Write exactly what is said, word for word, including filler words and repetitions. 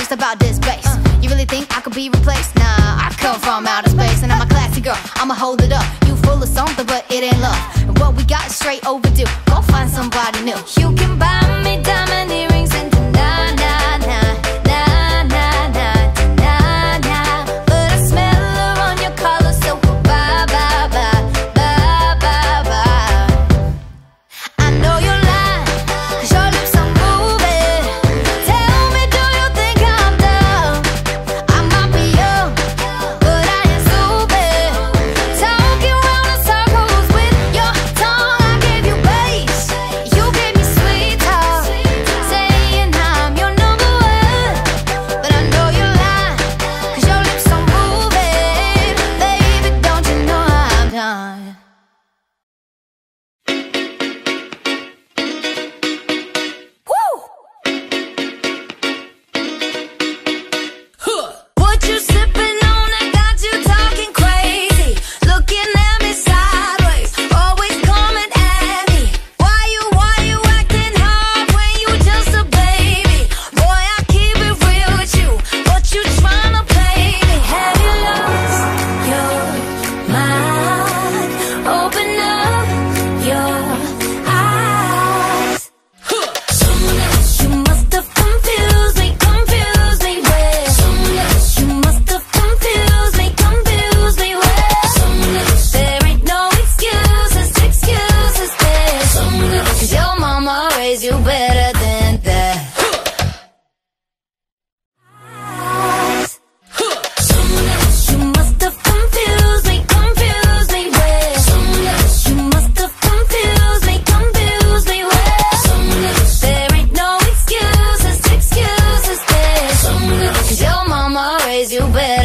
honest about this bass. You really think I could be replaced? Nah, I come from outer space, and I'm a classy girl, I'ma hold it up. You full of something, but it ain't love, and what we got is straight overdue. Go find somebody new. You can buy me diamond earrings and na na na na na na na na, but I smell her on your collar, so bye bye bye bye bye bye. I know you're lying, 'cause your lips are moving. Tell me, do you think I'm dumb? I might be young, but I ain't stupid. Talking round in circles with your tongue. I gave you bass, you gave me sweet talk, saying I'm your number one. But I know you're lying, 'cause your lips are moving. Baby, don't you know I'm done? What you sipping on that got you talking crazy? Looking at me sideways, always coming at me. Why you, why you acting hard when you just a baby? Boy, I keep it real with you, but you tryna play me. Have you lost your mind? Open up your eyes. Someone else. You must have confused me, confused me with someone else. You must have confused me, confused me with someone else. There ain't no excuses, excuses there. Someone else. 'Cause your mama raised you better than that. Someone else. You must have confused me, confused me with someone else. You must have confused me, confused me with someone else. There ain't no excuses, excuses there. Someone else. 'Cause your mama raised you better.